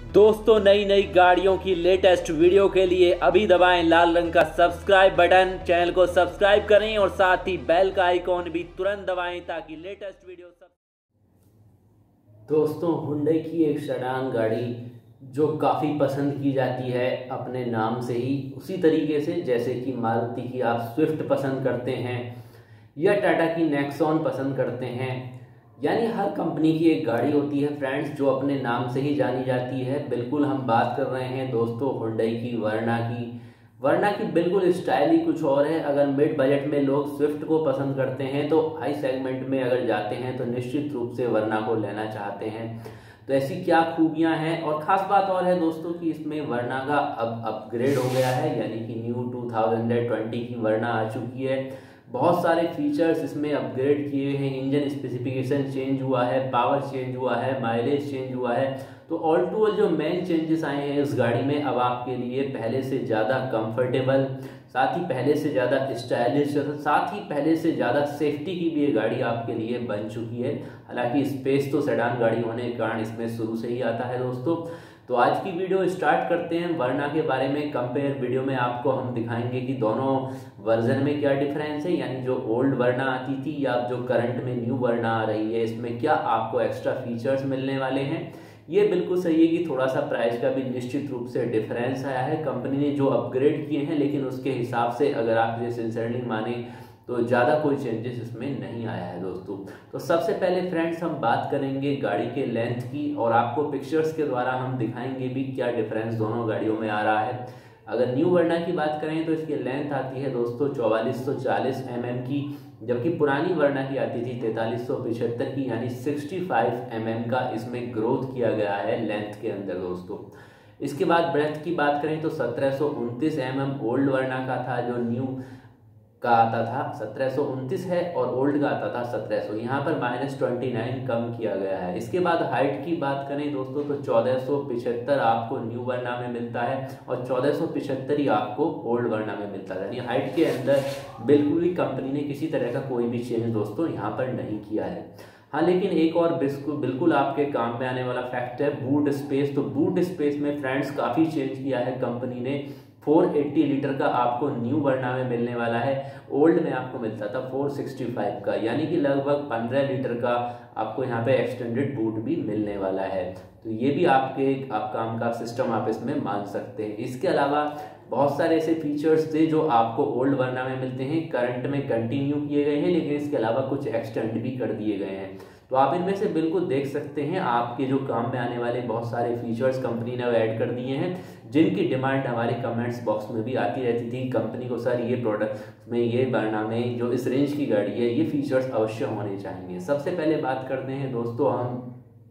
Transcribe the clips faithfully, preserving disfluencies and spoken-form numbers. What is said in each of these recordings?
दोस्तों, नई नई गाड़ियों की लेटेस्ट वीडियो के लिए अभी दबाएं लाल रंग का सब्सक्राइब बटन। चैनल को सब्सक्राइब करें और साथ ही बेल का आइकॉन भी तुरंत दबाएं ताकि लेटेस्ट वीडियो सब। दोस्तों, हुंडई की एक सेडान गाड़ी जो काफ़ी पसंद की जाती है अपने नाम से ही, उसी तरीके से जैसे कि मारुति की आप स्विफ्ट पसंद करते हैं या टाटा की नेक्सॉन पसंद करते हैं, यानी हर कंपनी की एक गाड़ी होती है फ्रेंड्स जो अपने नाम से ही जानी जाती है। बिल्कुल हम बात कर रहे हैं दोस्तों हुंडई की वर्ना की। वर्ना की बिल्कुल स्टाइल ही कुछ और है। अगर मिड बजट में लोग स्विफ्ट को पसंद करते हैं तो हाई सेगमेंट में अगर जाते हैं तो निश्चित रूप से वर्ना को लेना चाहते हैं। तो ऐसी क्या खूबियां हैं, और ख़ास बात और है दोस्तों कि इसमें वर्ना का अब अपग्रेड हो गया है, यानी कि न्यू टू थाउजेंड ट्वेंटी की वर्ना आ चुकी है। बहुत सारे फीचर्स इसमें अपग्रेड किए हैं, इंजन स्पेसिफिकेशन चेंज हुआ है, पावर चेंज हुआ है, माइलेज चेंज हुआ है। तो ऑल टू ऑल जो मेन चेंजेस आए हैं इस गाड़ी में, अब आपके लिए पहले से ज़्यादा कंफर्टेबल, साथ ही पहले से ज़्यादा स्टाइलिश, साथ ही पहले से ज़्यादा सेफ्टी की भी ये गाड़ी आपके लिए बन चुकी है। हालांकि स्पेस तो सेडान गाड़ी होने के कारण इसमें शुरू से ही आता है दोस्तों। तो आज की वीडियो स्टार्ट करते हैं वर्ना के बारे में। कंपेयर वीडियो में आपको हम दिखाएंगे कि दोनों वर्जन में क्या डिफरेंस है, यानी जो ओल्ड वर्ना आती थी या जो करंट में न्यू वर्ना आ रही है, इसमें क्या आपको एक्स्ट्रा फीचर्स मिलने वाले हैं। ये बिल्कुल सही है कि थोड़ा सा प्राइस का भी निश्चित रूप से डिफरेंस आया है। कंपनी ने जो अपग्रेड किए हैं, लेकिन उसके हिसाब से अगर आप इसे सिंसियरली माने तो ज़्यादा कोई चेंजेस इसमें नहीं आया है दोस्तों। तो सबसे पहले फ्रेंड्स हम बात करेंगे गाड़ी के लेंथ की, और आपको पिक्चर्स के द्वारा हम दिखाएंगे भी क्या डिफरेंस दोनों गाड़ियों में आ रहा है। अगर न्यू वर्ना की बात करें तो इसकी लेंथ आती है दोस्तों चौवालीस सौ चालीस एम एम की, जबकि पुरानी वर्ना की आती थी तैंतालीस सौ पिछहत्तर की, यानी पैंसठ एम एम का इसमें ग्रोथ किया गया है लेंथ के अंदर दोस्तों। इसके बाद ब्रेथ की बात करें तो सत्रह सौ उनतीस एम एम ओल्ड वर्ना का था, जो न्यू का आता था सत्रह सौ उनतीस है, और ओल्ड का आता था सत्रह सौ। यहाँ पर माइनस ट्वेंटी नाइन कम किया गया है। इसके बाद हाइट की बात करें दोस्तों तो चौदह सौ पिछहत्तर आपको न्यू वर्ना में मिलता है और चौदह सौ पिछहत्तर ही आपको ओल्ड वर्ना में मिलता है। यानी हाइट के अंदर बिल्कुल ही कंपनी ने किसी तरह का कोई भी चेंज दोस्तों यहाँ पर नहीं किया है। हाँ, लेकिन एक और बिल्कुल बिल्कुल आपके काम में आने वाला फैक्ट है बूट स्पेस। तो बूट स्पेस में फ्रेंड्स काफ़ी चेंज किया है कंपनी ने। चार सौ अस्सी लीटर का आपको न्यू वर्ना में मिलने वाला है, ओल्ड में आपको मिलता था चार सौ पैंसठ का, यानी कि लगभग पंद्रह लीटर का आपको यहाँ पे एक्सटेंडेड बूट भी मिलने वाला है। तो ये भी आपके आप काम का सिस्टम आप इसमें मान सकते हैं। इसके अलावा बहुत सारे ऐसे फीचर्स थे जो आपको ओल्ड वर्ना में मिलते हैं, करंट में कंटिन्यू किए गए हैं, लेकिन इसके अलावा कुछ एक्सटेंड भी कर दिए गए हैं। तो आप इनमें से बिल्कुल देख सकते हैं आपके जो काम में आने वाले बहुत सारे फीचर्स कंपनी ने ऐड कर दिए हैं, जिनकी डिमांड हमारे कमेंट्स बॉक्स में भी आती रहती थी कंपनी को, सर ये प्रोडक्ट में, ये वर्ना में जो इस रेंज की गाड़ी है ये फीचर्स अवश्य होने चाहिए। सबसे पहले बात करते हैं दोस्तों हम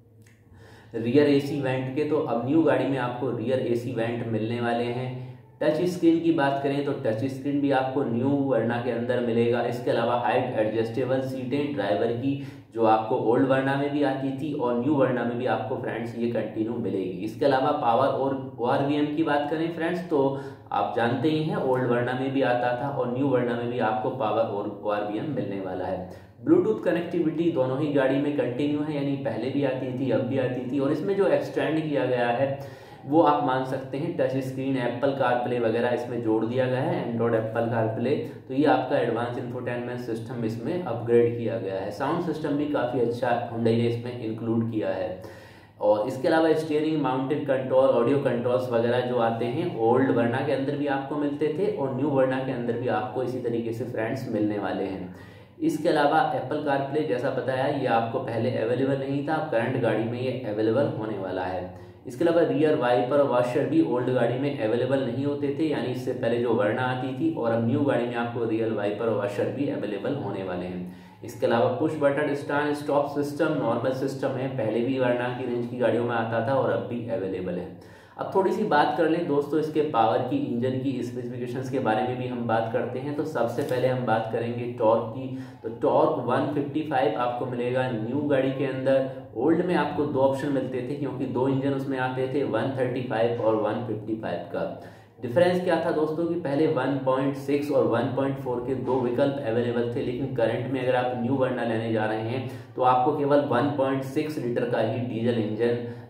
रियर एसी वेंट के। तो अब न्यू गाड़ी में आपको रियर एसी वेंट मिलने वाले हैं। टच स्क्रीन की बात करें तो टच स्क्रीन भी आपको न्यू वर्ना के अंदर मिलेगा। इसके अलावा हाइट एडजस्टेबल सीटें ड्राइवर की, जो आपको ओल्ड वर्ना में भी आती थी और न्यू वर्ना में भी आपको फ्रेंड्स ये कंटिन्यू मिलेगी। इसके अलावा पावर और ओ आर वी एम की बात करें फ्रेंड्स तो आप जानते ही हैं ओल्ड वर्ना में भी आता था और न्यू वर्ना में भी आपको पावर और ओ आर वी एम मिलने वाला है। ब्लूटूथ कनेक्टिविटी दोनों ही गाड़ी में कंटिन्यू है, यानी पहले भी आती थी अब भी आती थी, और इसमें जो एक्सटेंड किया गया है वो आप मान सकते हैं टच स्क्रीन, एप्पल कारप्ले वगैरह इसमें जोड़ दिया गया है, एंड्रॉयड एप्पल कारप्ले। तो ये आपका एडवांस इंफोटेनमेंट सिस्टम इसमें अपग्रेड किया गया है। साउंड सिस्टम भी काफ़ी अच्छा हुंडई ने इसमें इंक्लूड किया है। और इसके अलावा steering mounted control, audio controls वगैरह जो आते हैं ओल्ड वर्ना के अंदर भी आपको मिलते थे और न्यू वर्ना के अंदर भी आपको इसी तरीके से फ्रेंड्स मिलने वाले हैं। इसके अलावा एप्पल कारप्ले जैसा बताया ये आपको पहले अवेलेबल नहीं था, करंट गाड़ी में ये अवेलेबल होने वाला है। इसके अलावा रियर वाइपर वॉशर भी ओल्ड गाड़ी में अवेलेबल नहीं होते थे, यानी इससे पहले जो वर्ना आती थी, और अब न्यू गाड़ी में आपको रियर वाइपर वॉशर भी अवेलेबल होने वाले हैं। इसके अलावा push button start stop system normal system है, पहले भी वर्ना की रेंज की गाड़ियों में आता था और अब भी अवेलेबल है। अब थोड़ी सी बात कर लें दोस्तों इसके पावर की, इंजन की स्पेसिफिकेशंस के बारे में भी हम बात करते हैं। तो सबसे पहले हम बात करेंगे टॉर्क की। तो टॉर्क एक सौ पचपन आपको मिलेगा न्यू गाड़ी के अंदर। ओल्ड में आपको दो ऑप्शन मिलते थे क्योंकि दो इंजन उसमें आते थे, एक सौ पैंतीस और एक सौ पचपन का। डिफरेंस क्या था दोस्तों कि पहले वन पॉइंट सिक्स और वन पॉइंट फोर के दो विकल्प अवेलेबल थे, लेकिन करंट में अगर आप न्यू वर्ना लेने जा रहे हैं तो आपको केवल वन पॉइंट सिक्स लीटर का ही डीजल इंजन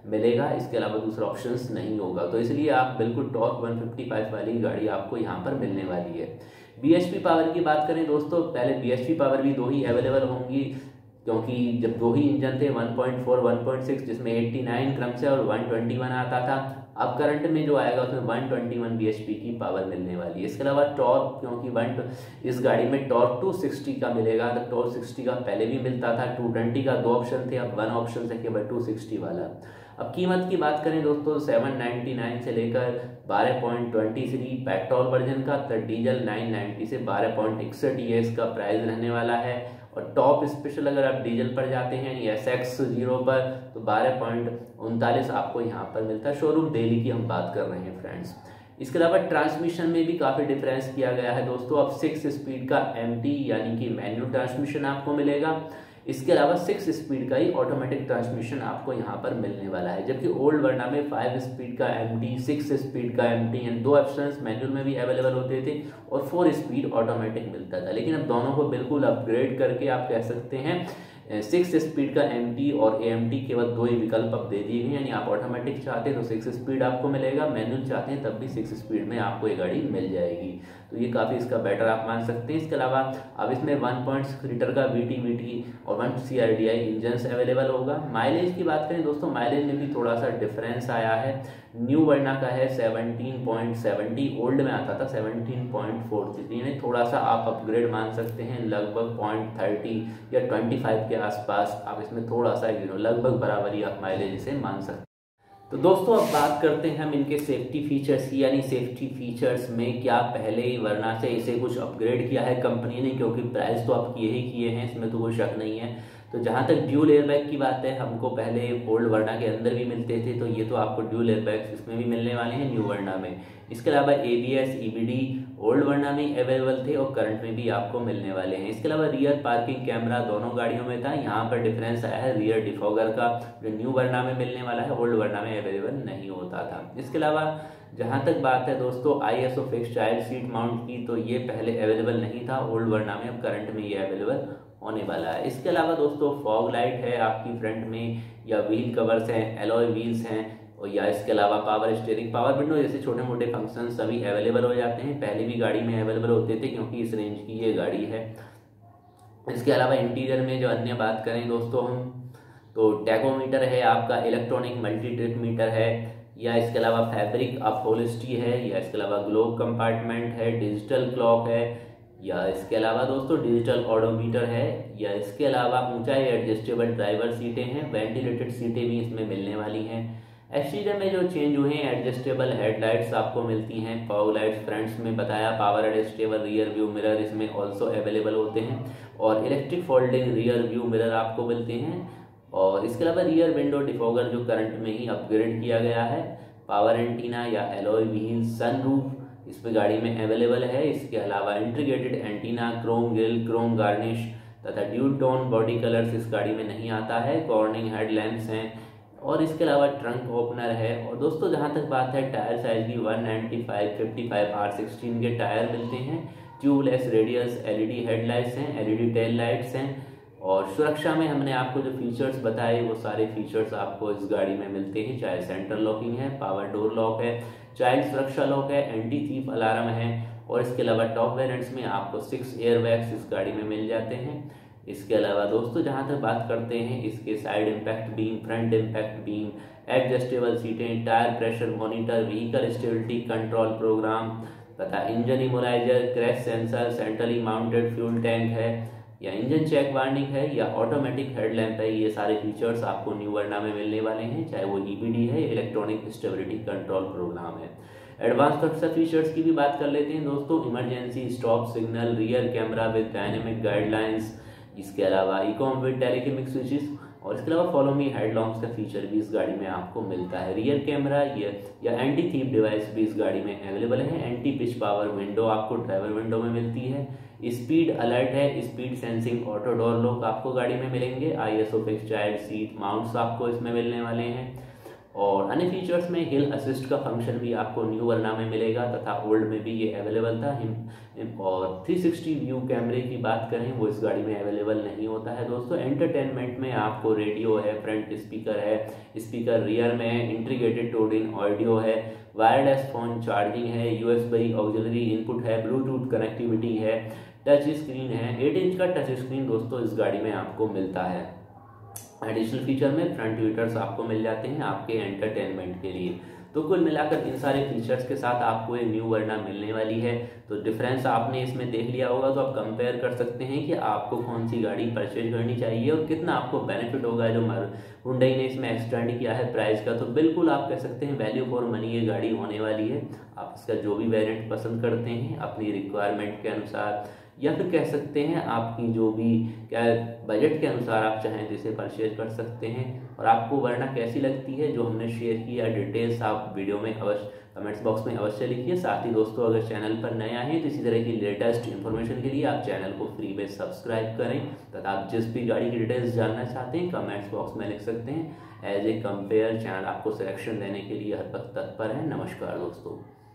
मिलेगा, इसके अलावा दूसरा ऑप्शंस नहीं होगा। तो इसलिए आप बिल्कुल टॉप वन फिफ्टी फाइव वाली गाड़ी आपको यहाँ पर मिलने वाली है। बीएचपी पावर की बात करें दोस्तों, पहले बीएचपी पावर भी दो ही अवेलेबल होंगी, क्योंकि जब दो ही इंजन थे one point four, one point six, जिसमें नवासी क्रम से और वन ट्वेंटी वन आता था। अब करंट में जो आएगा उसमें वन ट्वेंटी वन बीएचपी की पावर मिलने वाली है। इसके अलावा टॉर्क, क्योंकि वन इस गाड़ी में टॉर्क टू सिक्सटी का मिलेगा, तो टॉर्क सिक्सटी का पहले भी मिलता था, टू ट्वेंटी का दो ऑप्शन थे, अब वन ऑप्शन है केवल टू सिक्सटी वाला। अब कीमत की बात करें दोस्तों, सेवन नाइन्टी नाइन से लेकर बारह पॉइंट दो थ्री पेट्रोल वर्जन का, तो डीजल नाइन नाइन्टी से बारह पॉइंट इकसठ ये इसका प्राइस रहने वाला है। और टॉप स्पेशल अगर आप डीजल पर जाते हैं या एस एक्स जीरो पर, तो बारह पॉइंट उनतालीस आपको यहाँ पर मिलता है। शोरूम दिल्ली की हम बात कर रहे हैं फ्रेंड्स। इसके अलावा ट्रांसमिशन में भी काफ़ी डिफरेंस किया गया है दोस्तों। अब सिक्स स्पीड का एम टी यानी कि मैनुअल ट्रांसमिशन आपको मिलेगा। इसके अलावा सिक्स स्पीड का ही ऑटोमेटिक ट्रांसमिशन आपको यहाँ पर मिलने वाला है, जबकि ओल्ड वर्ना में फाइव स्पीड का एमटी, सिक्स स्पीड का एमटी एंड दो ऑप्शंस मैनुअल में भी अवेलेबल होते थे और फोर स्पीड ऑटोमेटिक मिलता था। लेकिन अब दोनों को बिल्कुल अपग्रेड करके आप कह सकते हैं सिक्स स्पीड का एमटी और एएमटी केवल दो ही विकल्प अब दे दिए गए, यानी आप ऑटोमेटिक चाहते हैं तो सिक्स स्पीड आपको मिलेगा, मैनुअल चाहते हैं तब भी सिक्स स्पीड में आपको ये गाड़ी मिल जाएगी। तो ये काफ़ी इसका बेटर आप मान सकते हैं। इसके अलावा अब इसमें वन पॉइंट सिक्स लीटर का वीटी वीटी और one C R D I engine available होगा। माइलेज की बात करें दोस्तों, माइलेज में भी थोड़ा सा डिफरेंस आया है। न्यू वर्ना का है सेवनटीन पॉइंट सेवेंटी, ओल्ड में आता था सेवनटीन पॉइंट फोर्टी थ्री, यानी थोड़ा सा आप अपग्रेड मान सकते हैं, लगभग पॉइंट थर्टी या ट्वेंटी फाइव के आसपास आप इसमें थोड़ा सा लगभग बराबरी आप माइलेज इसे मान सकते हैं। तो दोस्तों अब बात करते हैं हम इनके सेफ्टी फीचर्स की, यानी सेफ्टी फीचर्स में क्या पहले ही वर्ना से इसे कुछ अपग्रेड किया है कंपनी ने, क्योंकि प्राइस तो आप किए ही किए हैं, इसमें तो कोई शक नहीं है। तो जहाँ तक ड्यूल एयरबैग की बात है, हमको पहले ओल्ड वर्ना के अंदर भी मिलते थे, तो ये तो आपको ड्यूल एयरबैग्स इसमें भी मिलने वाले हैं न्यू वर्ना में। इसके अलावा एबीएस, ईबीडी ओल्ड वर्ना में अवेलेबल थे और करंट में भी आपको मिलने वाले हैं। इसके अलावा रियर पार्किंग कैमरा दोनों गाड़ियों में था, यहाँ पर डिफरेंस आया है रियर डिफॉगर का, जो न्यू वर्ना में मिलने वाला है ओल्ड वर्ना में अवेलेबल नहीं होता था। इसके अलावा जहाँ तक बात है दोस्तों ISO fix child seat mount की, तो ये पहले अवेलेबल नहीं था ओल्ड वर्ना में, अब करंट में ये अवेलेबल होने वाला है। इसके अलावा दोस्तों फॉग लाइट है आपकी फ्रंट में, या व्हील कवर्स हैं, एलॉय व्हील्स हैं, और या इसके अलावा पावर स्टीयरिंग, पावर विंडो जैसे छोटे मोटे फंक्शन सभी अवेलेबल हो जाते हैं। पहले भी गाड़ी में अवेलेबल होते थे क्योंकि इस रेंज की ये गाड़ी है। इसके अलावा इंटीरियर में जो अन्य बात करें दोस्तों हम, तो टैकोमीटर है आपका, इलेक्ट्रॉनिक मल्टी ट्रिप मीटर है, या इसके अलावा फैब्रिक अपहोल्स्ट्री है, या इसके अलावा ग्लोब कंपार्टमेंट है, डिजिटल क्लॉक है, या इसके अलावा दोस्तों डिजिटल ऑडोमीटर है, या इसके अलावा ऊंचाई एडजस्टेबल ड्राइवर सीटें हैं, वेंटिलेटेड सीटें भी इसमें मिलने वाली हैं। एक्सटीरियर में जो चेंज हुए हैं, एडजस्टेबल हेडलाइट्स आपको मिलती हैं, फॉग लाइट्स फ्रंट्स में बताया, power adjustable rear view mirror इसमें ऑल्सो अवेलेबल होते हैं, और electric folding rear view mirror आपको मिलते हैं। और इसके अलावा रियर विंडो डिफॉगर जो करंट में ही अपग्रेड किया गया है, पावर एंटीना या एलॉय व्हील, सनरूफ इस पे गाड़ी में अवेलेबल है। इसके अलावा integrated antenna, chrome grille, chrome garnish तथा ड्यूल टोन बॉडी कलर्स इस गाड़ी में नहीं आता है, कॉर्निंग हेड लैंप्स हैं, और इसके अलावा ट्रंक ओपनर है। और दोस्तों जहाँ तक बात है टायर साइज की, one ninety five fifty five R sixteen के टायर मिलते हैं, ट्यूबलेस रेडियस, एलईडी हेडलाइट्स हैं, एलईडी टेल लाइट्स हैं। और सुरक्षा में हमने आपको जो फीचर्स बताए वो सारे फीचर्स आपको इस गाड़ी में मिलते हैं, चाहे सेंट्रल लॉकिंग है, पावर डोर लॉक है, चाइल्ड सुरक्षा लॉक है, एंटी थीफ अलार्म है, और इसके अलावा टॉप वेरिएंट्स में आपको सिक्स एयरबैग्स इस गाड़ी में मिल जाते हैं। इसके अलावा दोस्तों जहां तक बात करते हैं इसके side impact beam, front impact beam, adjustable सीटें, tyre pressure monitor, vehicle stability control program तथा engine immobiliser, crash sensor, centrally mounted fuel tank है, या इंजन चेक वार्निंग है, या ऑटोमेटिक हेडलैम्प है, ये सारे फीचर्स आपको न्यू वर्ना में मिलने वाले हैं, चाहे वो ईबीडी है, इलेक्ट्रॉनिक स्टेबिलिटी कंट्रोल प्रोग्राम है। एडवांस सुरक्षा फीचर्स की भी बात कर लेते हैं दोस्तों, emergency stop signal, rear camera with dynamic guidelines, इसके अलावा इकॉम विद टेलीकेमिक स्विचेस, और इसके अलावा फॉलो मी हेडलॉम्स का फीचर भी इस गाड़ी में आपको मिलता है। रियर कैमरा या, या एंटी थीफ डिवाइस भी इस गाड़ी में अवेलेबल है। एंटी पिच पावर विंडो आपको ड्राइवर विंडो में मिलती है। स्पीड अलर्ट है, speed sensing auto door lock आपको गाड़ी में मिलेंगे। ISO fix child seat mounts आपको इसमें मिलने वाले हैं। और पुराने फीचर्स में हिल असिस्ट का फंक्शन भी आपको न्यू वर्ना में मिलेगा तथा ओल्ड में भी ये अवेलेबल था। और थ्री सिक्सटी व्यू कैमरे की बात करें वो इस गाड़ी में अवेलेबल नहीं होता है दोस्तों। एंटरटेनमेंट में आपको रेडियो है, फ्रंट स्पीकर है, स्पीकर रियर में है, इंटीग्रेटेड टोन ऑडियो है, वायरलेस फ़ोन चार्जिंग है, यूएसबी ऑक्सिलरी इनपुट है, ब्लूटूथ कनेक्टिविटी है, टच स्क्रीन है। एट इंच का टच स्क्रीन दोस्तों इस गाड़ी में आपको मिलता है। एडिशनल फीचर में फ्रंट ट्विटर्स आपको मिल जाते हैं आपके एंटरटेनमेंट के लिए। तो कुल मिलाकर इन सारे फीचर्स के साथ आपको ये न्यू वर्ना मिलने वाली है। तो डिफरेंस आपने इसमें देख लिया होगा, तो आप कंपेयर कर सकते हैं कि आपको कौन सी गाड़ी परचेज करनी चाहिए और कितना आपको बेनिफिट होगा। जो हुंडई ने इसमें एक्सटेंड किया है प्राइस का, तो बिल्कुल आप कह सकते हैं वैल्यू फॉर मनी ये गाड़ी होने वाली है। आप इसका जो भी वेरिएंट पसंद करते हैं अपनी रिक्वायरमेंट के अनुसार, या फिर कह सकते हैं आपकी जो भी क्या बजट के अनुसार आप चाहें तो इसे परचेज कर सकते हैं। और आपको वर्ना कैसी लगती है जो हमने शेयर किया डिटेल्स आप वीडियो में अवश्य कमेंट्स बॉक्स में अवश्य लिखिए। साथ ही दोस्तों अगर चैनल पर नए आए हैं तो इसी तरह की लेटेस्ट इन्फॉर्मेशन के लिए आप चैनल को फ्री में सब्सक्राइब करें तथा आप जिस भी गाड़ी की डिटेल्स जानना चाहते हैं कमेंट्स बॉक्स में लिख सकते हैं। एज ए कंपेयर चैनल आपको सिलेक्शन देने के लिए हर वक्त तत्पर है। नमस्कार दोस्तों।